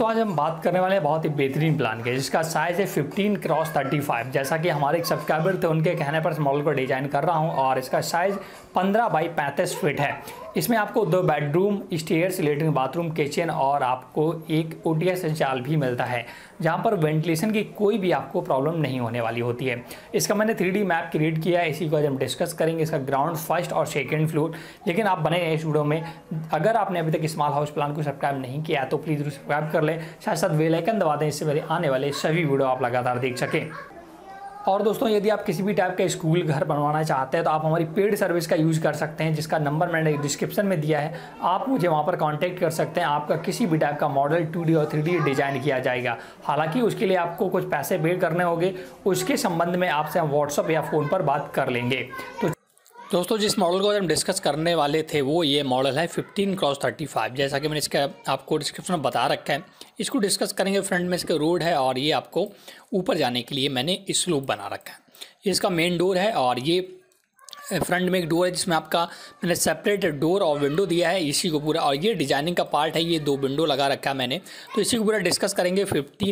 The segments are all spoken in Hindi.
दोस्तों आज हम बात करने वाले हैं बहुत ही बेहतरीन प्लान के, जिसका साइज़ है 15x35। जैसा कि हमारे एक सब्सक्राइबर थे, उनके कहने पर इस मॉडल को डिज़ाइन कर रहा हूं और इसका साइज़ 15x35 फीट है। इसमें आपको 2 bedroom, stairs, latrine, bathroom, kitchen और आपको एक OTS जाल भी मिलता है, जहां पर वेंटिलेशन की कोई भी आपको प्रॉब्लम नहीं होने वाली होती है। इसका मैंने 3D मैप क्रिएट किया है, इसी को आज हम डिस्कस करेंगे। इसका ग्राउंड, फर्स्ट और सेकंड फ्लोर। लेकिन आप बने हैं इस वीडियो में। अगर आपने अभी तक स्मॉल हाउस प्लान को सब्सक्राइब नहीं किया तो प्लीज़ सब्सक्राइब कर लें, साथ साथ बेल आइकन दबा दें, इससे मेरे आने वाले सभी वीडियो आप लगातार देख सकें। और दोस्तों यदि आप किसी भी टाइप का स्कूल घर बनवाना चाहते हैं तो आप हमारी पेड सर्विस का यूज़ कर सकते हैं, जिसका नंबर मैंने डिस्क्रिप्शन में दिया है। आप मुझे वहां पर कांटेक्ट कर सकते हैं। आपका किसी भी टाइप का मॉडल 2D और 3D डिज़ाइन किया जाएगा। हालांकि उसके लिए आपको कुछ पैसे पे करने होंगे, उसके संबंध में आपसे हम व्हाट्सअप या फ़ोन पर बात कर लेंगे। तो दोस्तों जिस मॉडल को हम डिस्कस करने वाले थे वो ये मॉडल है 15x35। जैसा कि मैंने इसका आपको डिस्क्रिप्शन में बता रखा है, इसको डिस्कस करेंगे। फ्रंट में इसका रोड है और ये आपको ऊपर जाने के लिए मैंने स्लोप बना रखा है। ये इसका मेन डोर है और ये फ्रंट में एक डोर है जिसमें आपका मैंने सेपरेट डोर और विंडो दिया है इसी को पूरा। और ये डिजाइनिंग का पार्ट है, ये 2 विंडो लगा रखा है मैंने। तो इसी को पूरा डिस्कस करेंगे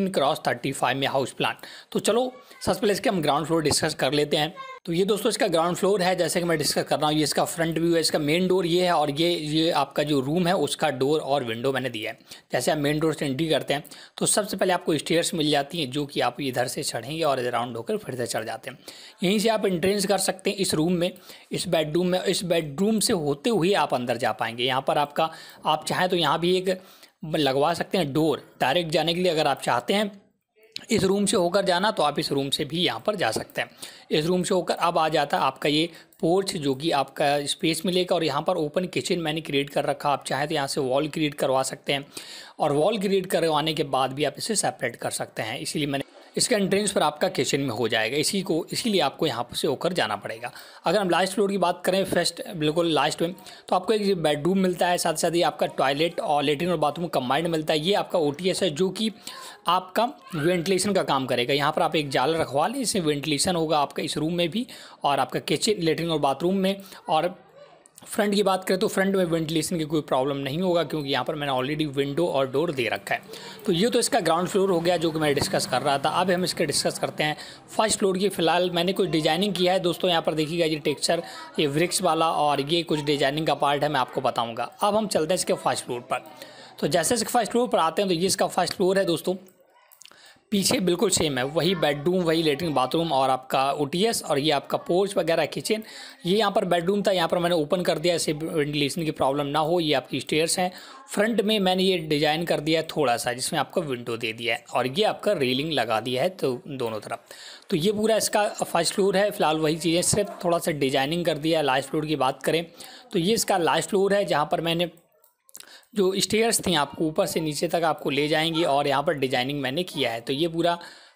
15x35 में हाउस प्लान। तो चलो सबसे पहले इसके हम ग्राउंड फ्लोर डिस्कस कर लेते हैं। तो ये दोस्तों इसका ग्राउंड फ्लोर है, जैसे कि मैं डिस्कस कर रहा हूँ। ये इसका फ्रंट व्यू है, इसका मेन डोर ये है और ये आपका जो रूम है उसका डोर और विंडो मैंने दिया है। जैसे आप मेन डोर से एंट्री करते हैं तो सबसे पहले आपको स्टेयर्स मिल जाती हैं, जो कि आप इधर से चढ़ेंगे और राउंड होकर फिर से चढ़ जाते हैं। यहीं से आप एंट्रेंस कर सकते हैं इस रूम में, इस बेडरूम में। इस बेडरूम से होते हुए आप अंदर जा पाएंगे। यहाँ पर आपका आप चाहें तो यहाँ भी एक लगवा सकते हैं डोर डायरेक्ट जाने के लिए। अगर आप चाहते हैं इस रूम से होकर जाना तो आप इस रूम से भी यहाँ पर जा सकते हैं। इस रूम से होकर अब आ जाता है आपका ये पोर्च, जो कि आपका स्पेस मिलेगा। और यहाँ पर ओपन किचन मैंने क्रिएट कर रखा। आप चाहे तो यहाँ से वॉल क्रिएट करवा सकते हैं और वॉल क्रिएट करवाने के बाद भी आप इसे सेपरेट कर सकते हैं। इसीलिए मैंने इसका एंट्रेंस पर आपका किचन में हो जाएगा। इसीलिए आपको यहाँ से होकर जाना पड़ेगा। अगर हम लास्ट फ्लोर की बात करें, फर्स्ट बिल्कुल लास्ट में, तो आपको एक बेडरूम मिलता है, साथ साथ ही आपका टॉयलेट और लेटरिन और बाथरूम कंबाइंड मिलता है। ये आपका OTS है, जो कि आपका वेंटिलेशन का काम करेगा। यहाँ पर आप एक जाल रखवा लें, इससे वेंटिलेशन होगा आपका इस रूम में भी और आपका किचन, लेटरिन और बाथरूम में। और फ्रंट की बात करें तो फ्रंट में वेंटिलेशन की कोई प्रॉब्लम नहीं होगा, क्योंकि यहाँ पर मैंने ऑलरेडी विंडो और डोर दे रखा है। तो ये तो इसका ग्राउंड फ्लोर हो गया, जो कि मैं डिस्कस कर रहा था। अब हम इसके डिस्कस करते हैं फर्स्ट फ्लोर की। फिलहाल मैंने कुछ डिजाइनिंग किया है दोस्तों। यहाँ पर देखिएगा ये टेक्सचर, ये वृक्ष वाला, और ये कुछ डिजाइनिंग का पार्ट है, मैं आपको बताऊँगा। अब हम चलते हैं इसके फर्स्ट फ्लोर पर। तो जैसे इसके फर्स्ट फ्लोर पर आते हैं तो ये इसका फर्स्ट फ्लोर है दोस्तों। पीछे बिल्कुल सेम है, वही बेडरूम, वही लेटरिन, बाथरूम और आपका OTS, और ये आपका पोर्च वगैरह, किचन। ये यहाँ पर बेडरूम था, यहाँ पर मैंने ओपन कर दिया, इससे वेंटिलेशन की प्रॉब्लम ना हो। ये आपकी स्टेयर्स हैं। फ्रंट में मैंने ये डिज़ाइन कर दिया है थोड़ा सा, जिसमें आपका विंडो दे दिया है और ये आपका रेलिंग लगा दिया है तो दोनों तरफ। तो ये पूरा इसका फर्स्ट फ्लोर है। फिलहाल वही चीज़ें, सिर्फ थोड़ा सा डिजाइनिंग कर दिया है। लास्ट फ्लोर की बात करें तो ये इसका लास्ट फ्लोर है, जहाँ पर मैंने जो स्टेयर्स थी आपको ऊपर से नीचे तक आपको ले जाएंगी और यहाँ पर डिजाइनिंग मैंने किया है। तो ये पूरा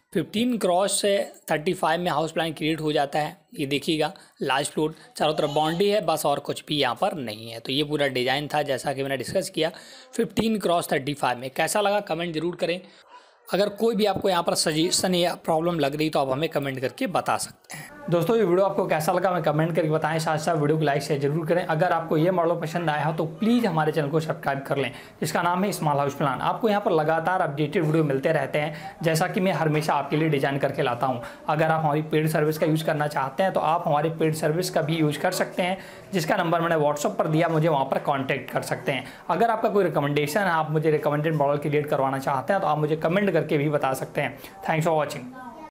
15x35 में हाउस प्लान क्रिएट हो जाता है। ये देखिएगा लास्ट फ्लोर, चारों तरफ बाउंड्री है बस, और कुछ भी यहाँ पर नहीं है। तो ये पूरा डिज़ाइन था, जैसा कि मैंने डिस्कस किया 15x35 में। कैसा लगा कमेंट जरूर करें। अगर कोई भी आपको यहाँ पर सजेशन या प्रॉब्लम लग रही तो आप हमें कमेंट करके बता सकते हैं। दोस्तों ये वीडियो आपको कैसा लगा हमें कमेंट करके बताएं, साथ साथ वीडियो को लाइक शेयर जरूर करें। अगर आपको ये मॉडल पसंद आया हो तो प्लीज़ हमारे चैनल को सब्सक्राइब कर लें, जिसका नाम है स्मॉल हाउस प्लान। आपको यहाँ पर लगातार अपडेटेड वीडियो मिलते रहते हैं, जैसा कि मैं हमेशा आपके लिए डिज़ाइन करके लाता हूँ। अगर आप हमारी पेड सर्विस का यूज़ करना चाहते हैं तो आप हमारे पेड सर्विस का भी यूज़ कर सकते हैं, जिसका नंबर मैंने व्हाट्सअप पर दिया, मुझे वहाँ पर कॉन्टैक्ट कर सकते हैं। अगर आपका कोई रिकमेंडेशन है, आप मुझे रिकमेंडेड मॉडल क्रिएट करवाना चाहते हैं तो आप मुझे कमेंट करके भी बता सकते हैं। Thanks for watching.